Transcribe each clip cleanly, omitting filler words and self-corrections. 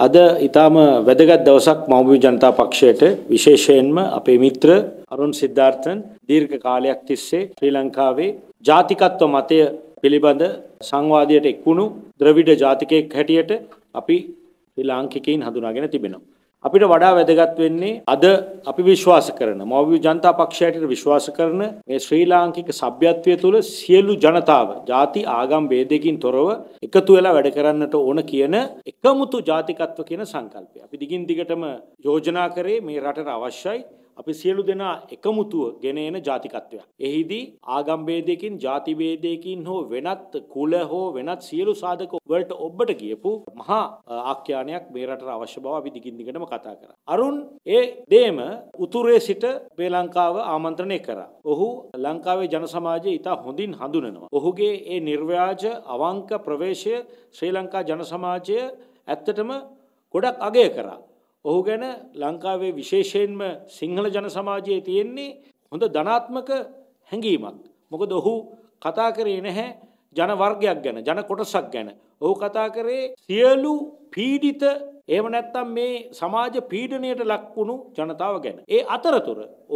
අද ඊටම වැදගත් දවසක් මව්බිම ජනතා පක්ෂයට විශේෂයෙන්ම අපේ මිත්‍ර අරුන් සිද්ධාර්ථන් දීර්ඝ කාලයක් තිස්සේ ශ්‍රී ලංකාවේ ජාතිකත්ව මතය පිළිබඳ සංවාදයට එක්වුණු ද්‍රවිඩ ජාතිකයෙක් හැටියට අපි ශ්‍රී ලාංකිකයින් හඳුනාගෙන තිබෙනවා. අපිට වඩා වැදගත් වෙන්නේ අද අපි විශ්වාස කරන මව්බිම ජනතා පක්ෂයට විශ්වාස කරන මේ ශ්‍රී ලාංකික සભ્યත්වය තුළ සියලු ජනතාව ಜಾති ආගම් ભેදයකින් තොරව එකතු වෙලා වැඩ කරන්නට ඕන කියන එකමුතු ජාතිකත්ව කියන සංකල්පය. අපි දිගින් දිගටම යෝජනා කරේ මේ රටට අවශ්‍යයි අපි සියලු දෙනා එකමුතුව ගෙන එන ජාතිකත්වයක්. එහිදී ආගම් ભેදයකින් ಜಾති ભેදයකින් හෝ වෙනත් කුල හෝ වෙනත් සියලු සාධක වලට ඔබට කියපු මහා ආඛ්‍යානයක් මේ රටට අවශ්‍ය බව අපි දිගින් දිගටම කතා කරා. අරුන් ඒ දේම උතුරේ සිට ශ්‍රී ලංකාව ආමන්ත්‍රණය කරා. ඔහු ලංකාවේ ජන සමාජය ඉතා හොඳින් හඳුනනවා. ඔහුගේ ඒ නිර්ව්‍යාජ අවංක ප්‍රවේශය ශ්‍රී ලංකා ජන සමාජය ඇත්තටම ගොඩක් අගය කරා. ඔහු ගැන ලංකාවේ විශේෂයෙන්ම සිංහල ජන සමාජයේ තියෙන්නේ හොඳ ධනාත්මක හැඟීමක්. මොකද ඔහු කතා කරේ නැහැ ජන වර්ගයක් ගැන, ජන කොටසක් ගැන. ඔහු කතා කරේ සියලු පීඩිත එහෙම නැත්නම් මේ සමාජ පීඩනයට ලක් වුණු ජනතාව ගැන. ඒ අතරතුර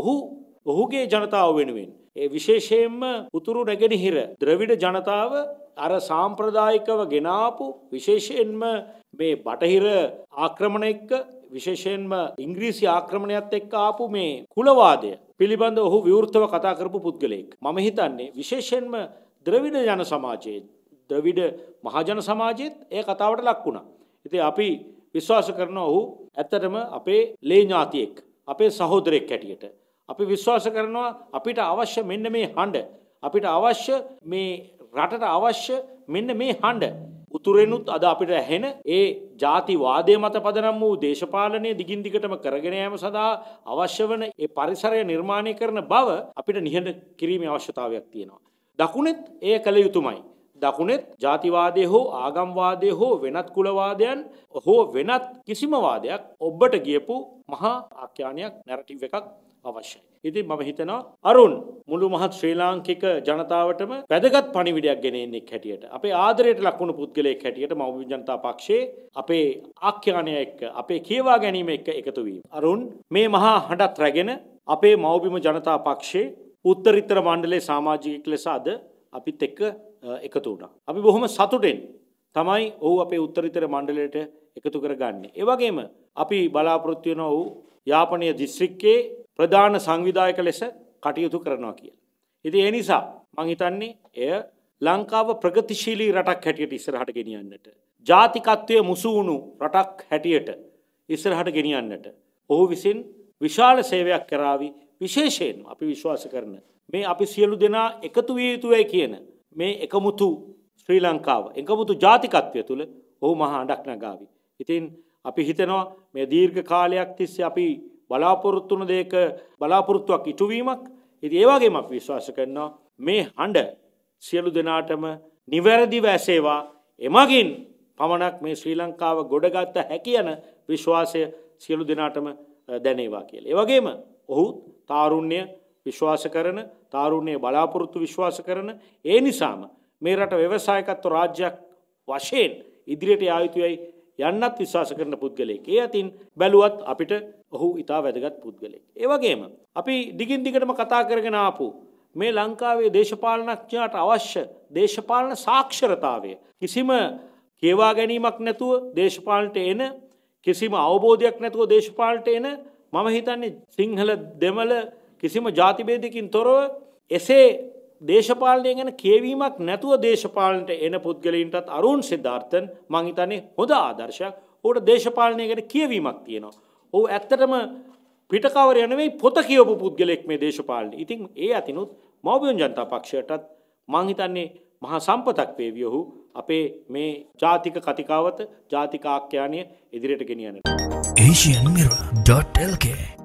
ඔහුගේ ජනතාව වෙනුවෙන් ඒ විශේෂයෙන්ම උතුරු නැගෙනහිර ද්‍රවිඩ ජනතාව අර සාම්ප්‍රදායිකව ගෙනාපු විශේෂයෙන්ම මේ බටහිර ආක්‍රමණ එක්ක විශේෂයෙන්ම ඉංග්‍රීසි ආක්‍රමණයත් එක්ක ආපු මේ කුලවාදය පිළිබඳ ඔහු විවෘතව කතා කරපු පුද්ගලයෙක්. මම හිතන්නේ විශේෂයෙන්ම ද්‍රවිඩ ජන සමාජයේ ද්‍රවිඩ මහජන සමාජයේත් ඒ කතාවට ලක් වුණා. ඉතින් අපි විශ්වාස කරනවා ඔහු ඇත්තටම අපේ ලේ ඥාතියෙක්, අපේ සහෝදරයෙක් හැටියට. අපි විශ්වාස කරනවා අපිට අවශ්‍ය මෙන්න මේ හඬ, අපිට අවශ්‍ය මේ රටට අවශ්‍ය මෙන්න මේ හඬ උතුරෙනුත් අද අපිට ඇහෙන ඒ ජාතිවාදයේ මත පදනම් වූ දේශපාලනය දිගින් දිගටම කරගෙන යාම සඳහා අවශ්‍ය වන ඒ පරිසරය නිර්මාණය කරන බව අපිට නිහඬ කිරීමේ අවශ්‍යතාවයක් තියෙනවා. දකුණෙත් එය කළ යුතුමයි. දකුණෙත් ජාතිවාදයේ හෝ ආගම්වාදයේ හෝ වෙනත් කුලවාදයන් හෝ වෙනත් කිසිම වාදයක් ඔබට ගියපු මහා ආඛ්‍යානයක් නැරටිව් එකක් අවශ්‍යයි. ඉතින් මම හිතනවා අරුන් මුළු මහත් ශ්‍රී ලාංකික ජනතාවටම වැදගත් පණිවිඩයක් ගෙන එන්නේ හැටියට අපේ ආදරයට ලක්වුණු පුද්ගලයෙක් හැටියට මව්බිම ජනතා පක්ෂයේ අපේ ආඛ්‍යානය එක්ක අපේ කියවා ගැනීම එක්ක එකතු වීම. අරුන් මේ මහා හඬත් රැගෙන අපේ මව්බිම ජනතා පක්ෂයේ උත්තරීතර මණ්ඩලයේ සමාජිකයෙක් ලෙස අද අපිත් එක්ක එකතු වුණා. අපි බොහොම සතුටෙන් තමයි ඔහු අපේ උත්තරීතර මණ්ඩලයට එකතු කරගන්නේ. ඒ වගේම අපි බලාපොරොත්තු වෙනවා ඔහු යාපනීය දිස්ත්‍රික්කයේ ප්‍රධාන සංවිධායක ලෙස කටයුතු කරනවා කියලා. ඉතින් ඒ නිසා මම හිතන්නේ එය ලංකාව ප්‍රගතිශීලී රටක් හැටියට ඉස්සරහට ගෙනියන්නට, ජාතිකත්වයේ මුසු වුණු රටක් හැටියට ඉස්සරහට ගෙනියන්නට ඔහු විසින් විශාල සේවයක් කරાવી. විශේෂයෙන් අපි විශ්වාස කරන මේ අපි සියලු දෙනා එකතු විය යුතුයි කියන මේ එකමුතු ශ්‍රී ලංකාව, එකමුතු ජාතිකත්වය තුළ ඔහු මහා අඬක් නගාවි. ඉතින් අපි හිතනවා මේ දීර්ඝ කාලයක් තිස්සේ අපි බලාපොරොත්තු වුණ දෙයක බලාපොරොත්තුවක් ඉටුවීමක්. ඉතින් ඒ වගේම අපි විශ්වාස කරනවා මේ හඬ සියලු දෙනාටම නිවැරදිව ඇසේවා. එමගින් පමණක් මේ ශ්‍රී ලංකාව ගොඩගත හැකි යන විශ්වාසය සියලු දෙනාටම දැනේවා කියලා. ඒ වගේම ඔහු තාරුණ්‍ය විශ්වාස කරන, තාරුණ්‍ය බලාපොරොත්තු විශ්වාස කරන, ඒ නිසාම මේ රට ව්‍යවසායකත්ව රාජ්‍යයක් වශයෙන් ඉදිරියට යා යුතුයි යන්නත් විශ්වාස කරන පුද්ගලයෙක්. ඒ අතින් බැලුවත් අපිට ඔහු ඉතා වැදගත් පුද්ගලයෙක්. ඒ වගේම අපි දිගින් දිගටම කතා කරගෙන ආපු මේ ලංකාවේ දේශපාලනඥයාට අවශ්‍ය දේශපාලන සාක්ෂරතාවය කිසිම කියවා ගැනීමක් නැතුව දේශපාලනට එන, කිසිම අවබෝධයක් නැතුව දේශපාලනට එන, මම හිතන්නේ සිංහල දෙමළ කිසිම ಜಾති ભેදකින් තොරව එසේ දේශපාලනය ගැන කියවීමක් නැතුව දේශපාලනට එන පුද්ගලයින්ටත් අරුන් සිද්ධාර්ථන් මං හිතන්නේ හොඳ ආදර්ශයක්. ඔහුට දේශපාලනය ගැන කියවීමක් තියෙනවා. ඔහු ඇත්තටම පිටකවරය නෙවෙයි පොත කියවපු පුද්ගලෙක් මේ දේශපාලනය. ඉතින් ඒ අතිනුත් මව්බිම ජනතා පක්ෂයටත් මං හිතන්නේ මහා සම්පතක් වේවි ඔහු අපේ මේ ජාතික කතිකාවත, ජාතික ආඛ්‍යානය ඉදිරියට ගෙනියන්නට. asianmirror.lk